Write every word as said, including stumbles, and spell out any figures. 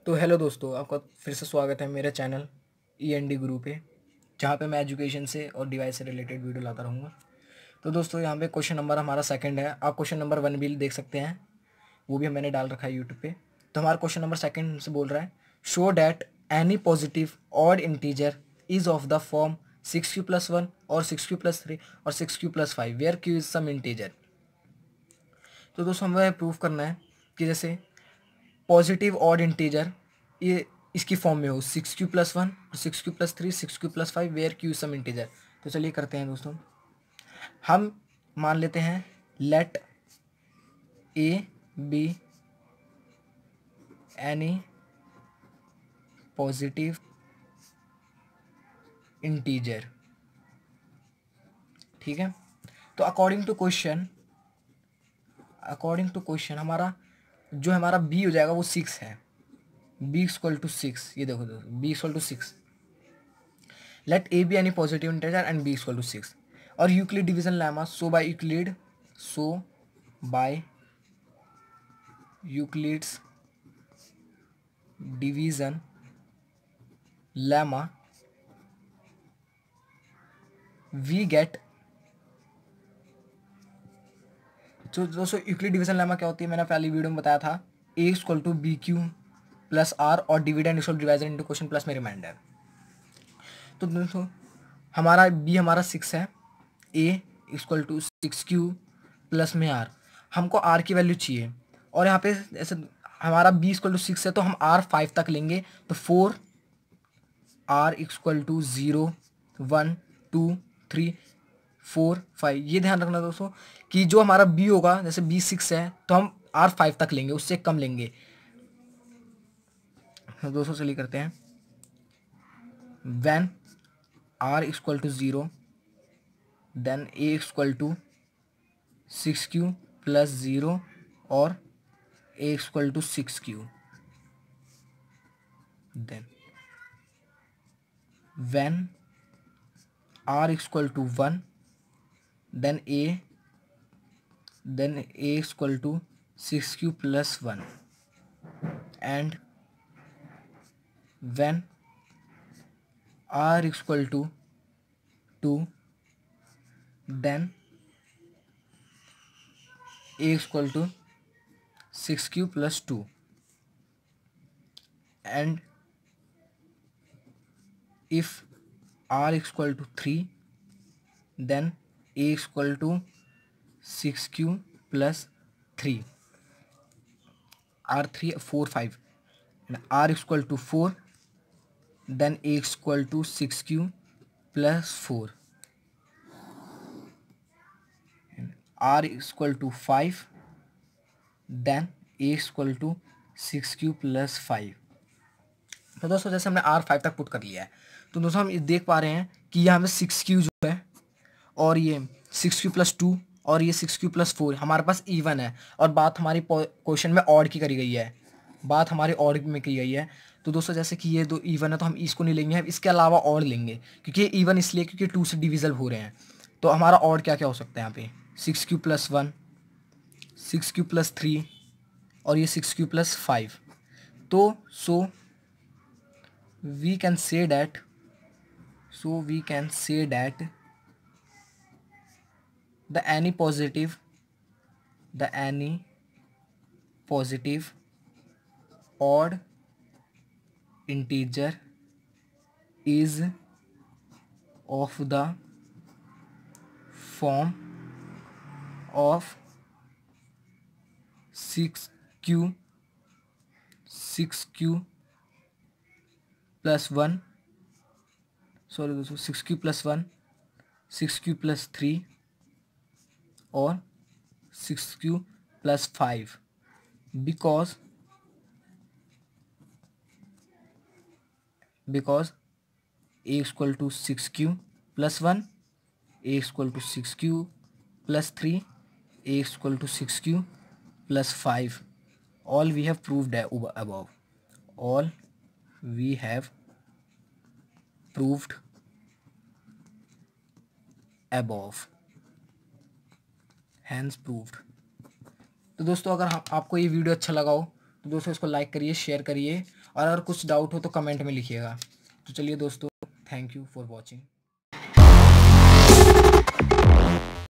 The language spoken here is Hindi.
तो हेलो दोस्तों, आपका फिर से स्वागत है मेरे चैनल ई एन डी गुरु पे, जहाँ पे मैं एजुकेशन से और डिवाइस से रिलेटेड वीडियो लाता रहूँगा। तो दोस्तों यहाँ पे क्वेश्चन नंबर हमारा सेकंड है। आप क्वेश्चन नंबर वन भी देख सकते हैं, वो भी मैंने डाल रखा है यूट्यूब पे। तो हमारा क्वेश्चन नंबर सेकंड से बोल रहा है, show that any positive odd integer is of the form six Q plus one और सिक्स क्यू प्लस थ्री और six Q plus five where q is some integer. तो दोस्तों हमें प्रूव करना है कि जैसे पॉजिटिव ऑड इंटीजर ये इसकी फॉर्म में हो six Q plus one six Q plus three six Q plus five where q some integer. तो चलिए करते हैं दोस्तों। हम मान लेते हैं let a b any positive integer. ठीक है, तो according to question according to question हमारा जो हमारा बी हो जाएगा वो सिक्स है। बी इक्वल टू सिक्स, ये देखो दोस्तों, b equal to six. Let a b any positive integer and b equal to six. और Euclid division lemma, so by Euclid so by Euclid's division lemma we get. तो दोस्तों यूक्लिड डिवीजन लेमा क्या होती है, मैंने पहली वीडियो में बताया था, A equal to B Q plus R और dividend equal divisor into quotient plus में रिमाइंडर। तो दोस्तों हमारा बी हमारा सिक्स है, A equal to six Q plus में आर। हमको आर की वैल्यू चाहिए और यहाँ पे ऐसे हमारा बी इक्वल टू सिक्स है तो हम आर फाइव तक लेंगे। तो four R equal to zero one two three four five. ये ध्यान रखना दोस्तों कि जो हमारा बी होगा, जैसे बी सिक्स है तो हम आर फाइव तक लेंगे, उससे कम लेंगे। तो दोस्तों चलिए करते हैं। When R equal to zero then A equal to six Q plus zero और A equal to six Q. Then when R equal to one then A then A equal to six Q plus one and when r equal to two then a equal to six q plus two and if r equal to three then a equal to six q plus three, r three four five and r equal to four then a equal to six q plus four and r equal to five then a equal to six q plus five। तो दोस्तों जैसे हमने r फाइव तक पुट कर लिया है तो दोस्तों हम ये देख पा रहे हैं कि यहाँ पे सिक्स क्यू जो है और ये सिक्स क्यू प्लस टू और ये सिक्स क्यू प्लस फोर हमारे पास इवन है और बात हमारी क्वेश्चन में ऑड की करी गई है, बात हमारी ऑड में की गई है। तो दोस्तों जैसे कि ये दो इवन है तो हम इसको नहीं लेंगे, हम इसके अलावा ऑड लेंगे क्योंकि ये इवन इसलिए क्योंकि टू से डिविजल हो रहे हैं। तो हमारा ऑड क्या क्या हो सकता है यहाँ पे, six Q plus one six Q plus three और ये सिक्स क्यू प्लस फाइव। तो so we can say that so we can say that the any positive the any positive odd integer is of the form of six q six q plus one sorry दोस्तों six Q plus one six Q plus three और six Q plus five because because a is equal to six q plus one, a is equal to six q plus three, a is equal to six q plus five. All we have proved above. All we have proved above. Hence proved. तो दोस्तों अगर आपको ये वीडियो अच्छा लगा हो तो दोस्तों इसको लाइक करिए, शेयर करिए, और अगर कुछ डाउट हो तो कमेंट में लिखिएगा। तो चलिए दोस्तों, थैंक यू फॉर वॉचिंग।